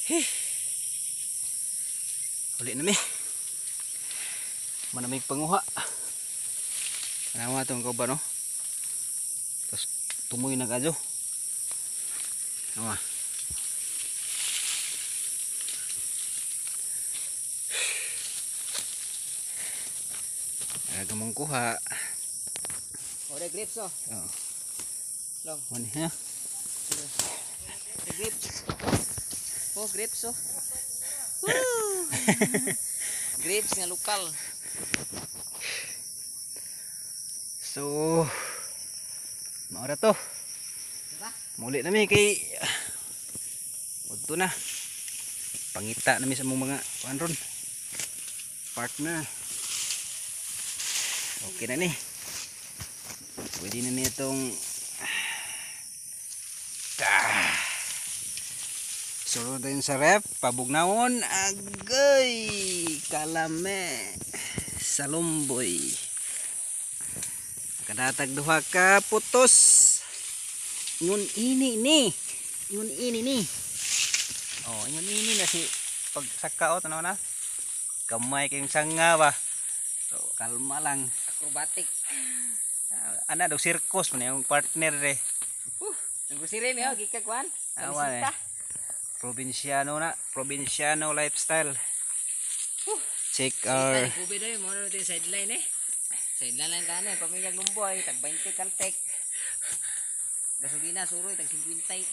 Uli na mi. Manamig panguha. Nawa itong kauban, no? Tapos tumoy na kadyo. Nawa. Nagamang kuha. Ada grapes oh. Oh. Long. Mani ha? The grapes. Oh, grapes oh. Grapes nga lokal. So, maura to. Diba? Muli na mi kay udto na. Pangita na mi sa mong mga ron. Partner. Okay na ni. Pwede na niya itong sunod din sa ref. Pabugnawon. Agay. Kalame. Salumboy. Kadatag duha ka putos. Yun ini ni. Yun ini ni. Oh, yun ini na si pagsaka o tanaw na. Kamay kayong sanga ba. So, kalma lang. Acrobatic. Ana daw circus man yung partner re. Nagusire mi oh, gikagwan. Awan eh. Probinsyano na, probinsyano lifestyle. Check our Kubi daw mo na sideline eh. Sideline lang kana pamilya lumboy tag 20 kaltek. Gasolina suroy tag 50.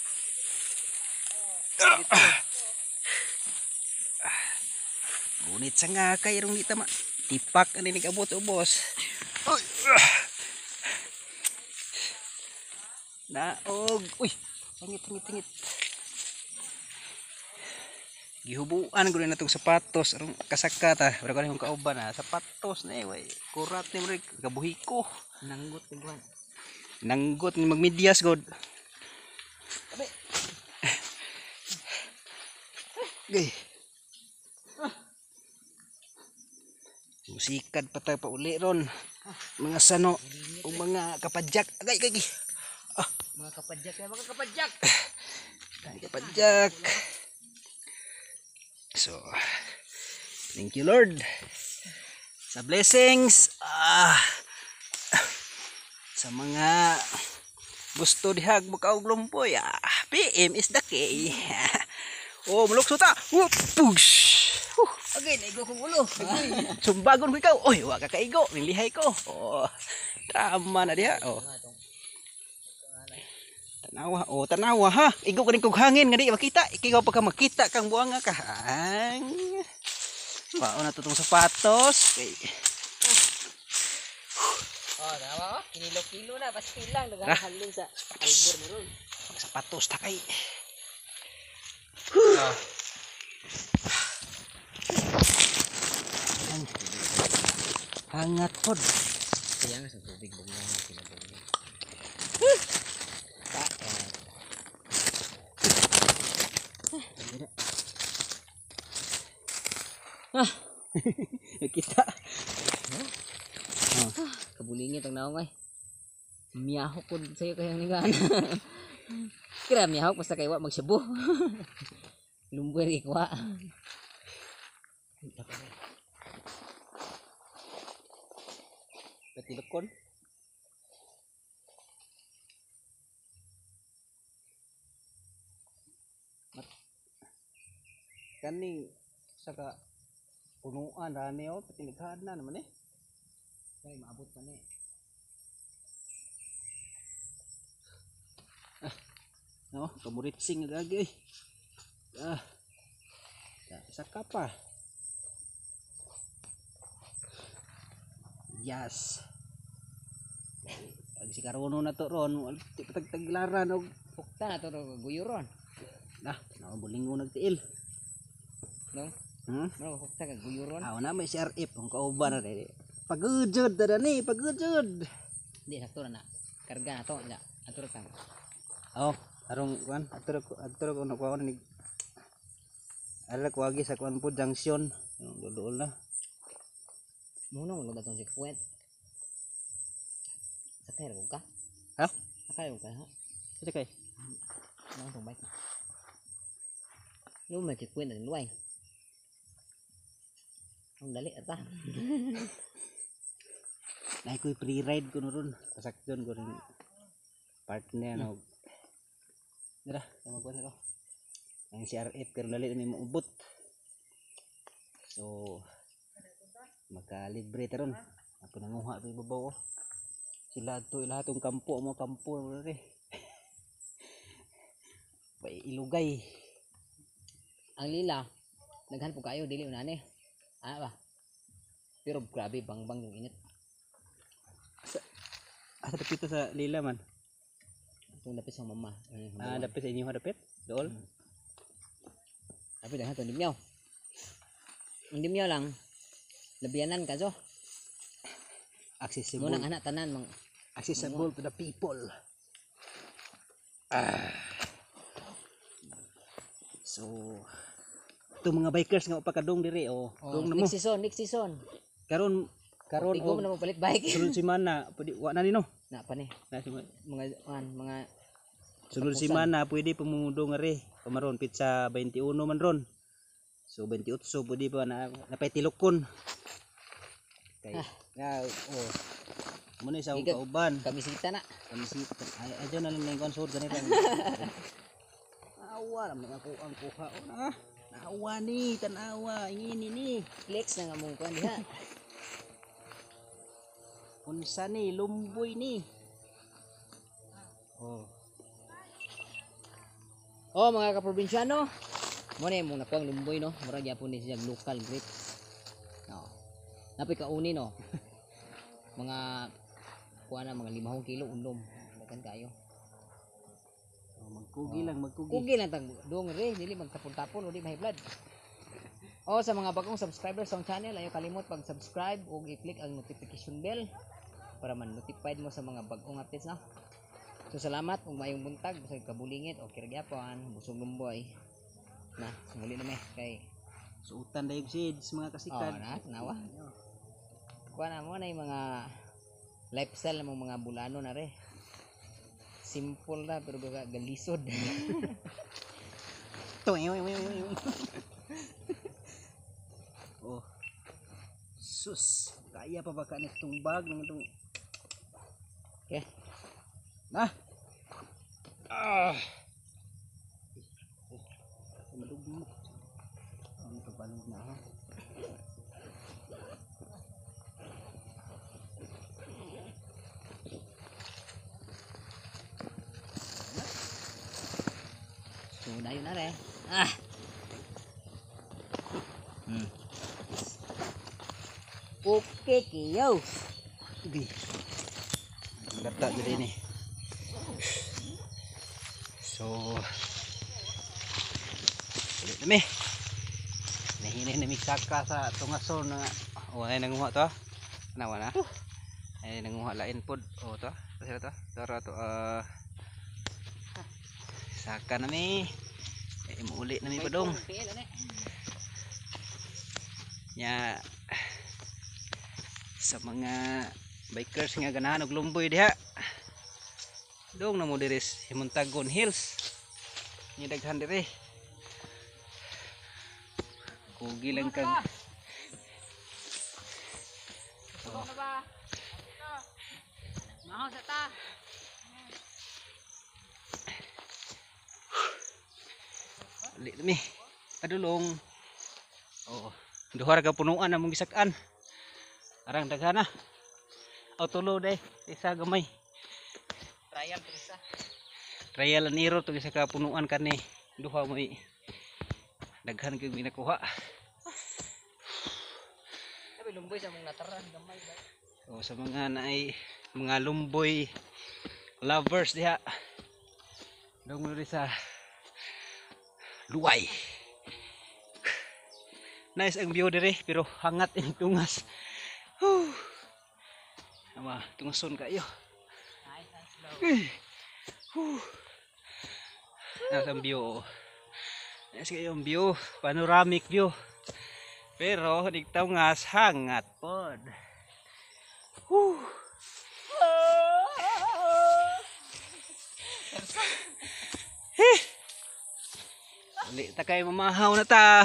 Ngunit sa nga kay rong di tama. Tipak ani ni kabot ubos. Naog. Uy, sangit. Gihubuan ko na itong sapatos. Arong kasaka ta. Wala ko na yung kauban na. Sapatos na eh. Way. Kurat ni mo rin. Kabuhi ko. Nanggut tigwan. Nanggot ni magmidyas god. Gay. Musikad pa tayo pa uli ron. Mga sano. O mga kapadyak. Agay. Mga kapadyak ya, mga kapadyak. Kapadyak. So, thank you Lord. Sa blessings. Sa mga gusto dihag bukaog lumpoy. PM is the key. Oh, mulukso ta. Push. Okay, naigo kong ulo. Sumbagon ko ikaw. Oy, wa ka kaigo. Nilihay ko. Oh, tama na diha. Oh. Tanawa. Oh, tanawa ha. Igo ka rin kong hangin. Nga di makita. Ikaw pa ka makita kang buwanga ka. Wao na tutong sapatos. Okay. Oh, nawa oh. Kinilo-kilo na. Basta lang. Naghahalin sa albor mo ron. Sapatos takay. Hangat pod. Kaya nga sa tubig. Bumula nga sila bumula. Kita. Kabulingit ang naong ay. Miyahok ko sa'yo kayang ningan. Kira miyahok basta kayo magsabu. Lumber ikwa. Patilokon. Kaning saka punuan rani o patilighan na naman eh. Kaya maabot pa na eh. No, kamuritsing na lagi. Saka pa. Yes. Ag si karono na to ron, patagtaglaran og Pukta na ito guyuron. nabulingo nagtiil. No? Ano pukta ka guyuron? Na may CRF ang kauban na rin. Pagudjud na ni, pagudjud. Hindi, sakto na na. Karga na to. Ato rin tang. Oh, arong kuan, atur ko na kuan ni. Ara ko agi sa kuan po junction, duol na. Muna mo ba itong checkpoint? Sakay rin ka? Ha? Sakay rin ka ha? Sige kay. Ano itong bike? Lu mà chỉ quên được nuôi. Không dali ata. Nah, ko free ride ko ron. Pasakyon ko rin partner na. Dara, tama ko ko. Ang CRF pero dali ni maubot. So makalibre taron. Ako nanguha pa ibabaw. Sila to lahat tong kampo mo rin. Bay ilugay. Ang lila, naghan po kayo dili unane. Ba? Pero grabe bang yung init. Asa dapit sa lila man. Itong dapit sa mama. Dapit sa inyo dapit. Dool. Tapi daghan to dimyaw. Ang dimyaw lang labianan ka so. Accessible. Mo nang anak tanan mang Accessible to the people. So ito mga bikers nga upakadong diri dong next season. Karon Tigo mo na mo palit bike. sunod semana pwede wa na nino. Na pa ni. Na si Mga sunod semana pwede pamumudo nga re. Pamaron pizza 21 man ron. So 28 pwede pa na napay tilokon. Kay mo ni sa kauban. Kamisita na. Kamisita. Ay adyo na lang ning konsod ganito. Awa naman ako ang kuha na. Naawa ni, tanawa, ingini ni. Flex na nga mong kuan diha. Unsa ni, lumboy ni. Mga kaprobinsyano. Mo na mong nakuang lumboy no. Murag gyapon ni siya local grapes. No. Napay kauni no. Mga kuan na mga 5 kilo undom. Dagan kayo. Magkugi lang, magkugi. Kugi lang tag dong re, dili magtapon-tapon o di mahiblad. Sa mga bagong subscribers sa channel, ayo kalimot pag-subscribe ug i-click ang notification bell para man-notified mo sa mga bagong updates na. So salamat ug maayong buntag sa kabulingit o kirgyapon, busog lumboy. Na, muli na me kay suutan dayog seeds mga kasikad. Nawa. Kuha na mo na yung mga lifestyle ng mga bulano na re. Simple na pero galisod. Sus, kaya pa ba ka nitong bag ng itong. Okay. Madugmo. Ang kabalog na ha. So dayon na re. Okay kiyo. Ugi. Gata gede ni. So ulit nami. Nahinay nami saka sa tungason na ay nanguha to. Nawa na. Ay nanguha lain pod. To. Kasi to. Tara to saka nami. Uli nami padong. Nya sa mga bikers nga ganahan og lumboy diha. Dong na mo diri sa Montagon Hills. Ni daghan diri. Kugi lang kag Maho sa ta. Uli mi. Padulong. Duha ra ka punuan among gisak-an. Arang daghan na. Tulo day isa gamay. Trial to isa. Trial and error to sa kapunuan kani. Duha mo daghan gyud mi nakuha. Sabi lumboy sa mong nataran gamay ba. Sa mga naay mga lumboy lovers diha. Dong mo sa luway. Nice ang view dire pero hangat ang tungas. Ama, tungason kayo. Nice and slow. Nasa view. Nice kayo ang view, panoramic view. Pero digtungas hangat pod. Uli ta kay mamahaw na ta.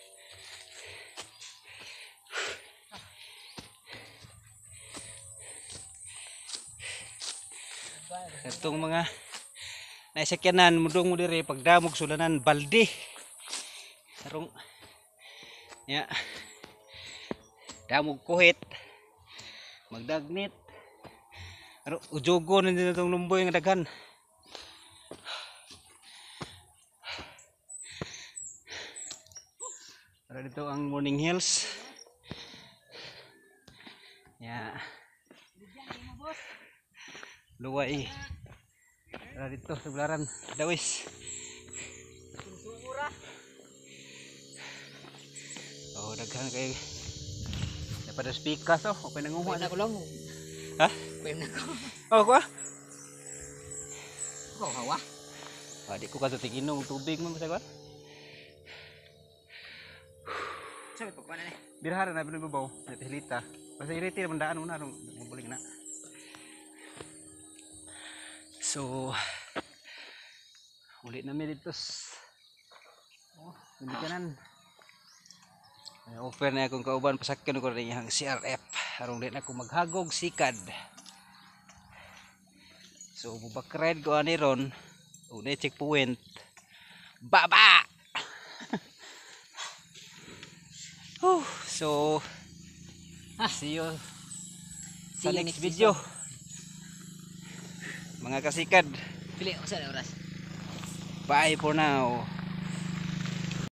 Itong mga naisakyanan mudong mo diri pagdamog sulanan balde. Sarong ya. Damog kuhit. Magdagnit. Aro ujogo na din itong lumboy nga daghan. Para dito ang Morning Hills. Ya. Luwai. Para dito sa bularan Dawis. Oh, daghan kay pada speaker to, okay nang umuha na na. ko lang. Ha? Pwede na ko. Oh, ko. Oh, hawa. Di ko ka tiginom tubig mo sa ko. Sabi pa na ni. Birahara na binibabaw, natilita. Basta iriti naman daan mo na nung buling na. So, ulit namin dito. Oh, hindi kanan. Offer na akong kauban pasakyan ko rin yung CRF. Harong din ako maghagog sikad. So, bubak-ride ko ani ron. Una checkpoint. Baba! So, see you sa next video. Mga kasikad. Pili ako sa oras. Bye for now.